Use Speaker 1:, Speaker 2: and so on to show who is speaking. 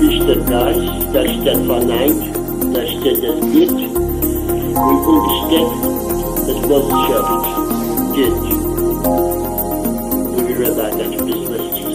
Speaker 1: ist das ist das verneint, da steht das Gitt und untersteckt das Botschaft Gitt. We'll be right back after this message.